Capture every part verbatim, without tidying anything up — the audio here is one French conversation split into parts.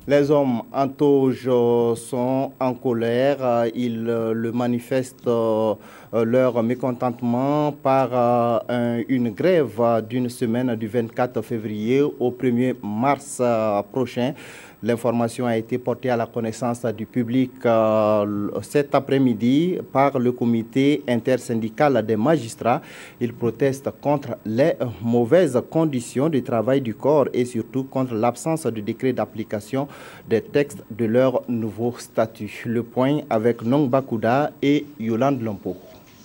Les hommes en toge sont en colère. Ils le manifestent leur mécontentement par une grève d'une semaine du vingt-quatre février au premier mars prochain. L'information a été portée à la connaissance du public euh, cet après-midi par le comité intersyndical des magistrats. Ils protestent contre les mauvaises conditions de travail du corps et surtout contre l'absence de décret d'application des textes de leur nouveau statut. Le point avec Nong Bakouda et Yolande Lompo.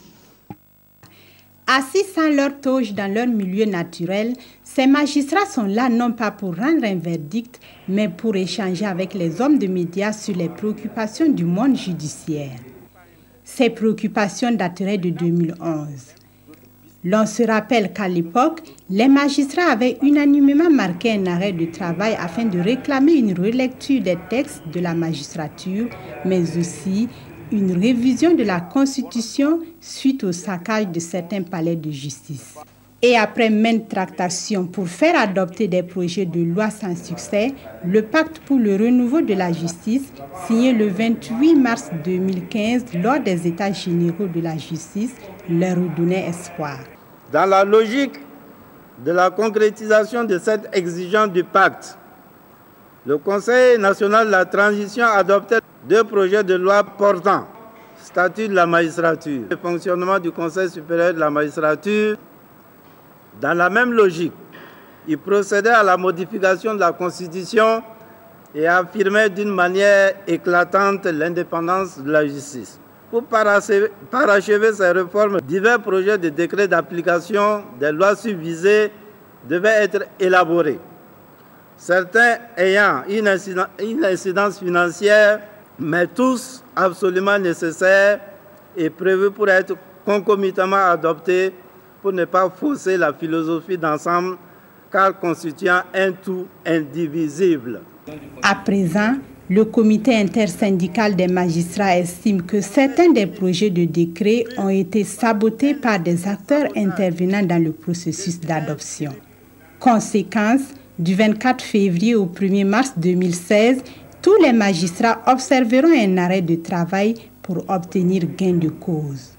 Assis sans leur toge dans leur milieu naturel, ces magistrats sont là non pas pour rendre un verdict, mais pour échanger avec les hommes de médias sur les préoccupations du monde judiciaire. Ces préoccupations dateraient de deux mille onze. L'on se rappelle qu'à l'époque, les magistrats avaient unanimement marqué un arrêt de travail afin de réclamer une relecture des textes de la magistrature, mais aussi une révision de la Constitution suite au saccage de certains palais de justice. Et après maintes tractations pour faire adopter des projets de loi sans succès, le pacte pour le renouveau de la justice, signé le vingt-huit mars deux mille quinze lors des États généraux de la justice, leur redonnait espoir. Dans la logique de la concrétisation de cette exigence du pacte, le Conseil national de la transition a adopté deux projets de loi portant statut de la magistrature, le fonctionnement du Conseil supérieur de la magistrature. Dans la même logique, il procédait à la modification de la Constitution et affirmait d'une manière éclatante l'indépendance de la justice. Pour parachever ces réformes, divers projets de décrets d'application des lois subvisées devaient être élaborés. Certains ayant une incidence financière, mais tous absolument nécessaires et prévus pour être concomitamment adoptés pour ne pas fausser la philosophie d'ensemble, car constituant un tout indivisible. À présent, le comité intersyndical des magistrats estime que certains des projets de décret ont été sabotés par des acteurs intervenant dans le processus d'adoption. Conséquence, du vingt-quatre février au premier mars deux mille seize, tous les magistrats observeront un arrêt de travail pour obtenir gain de cause.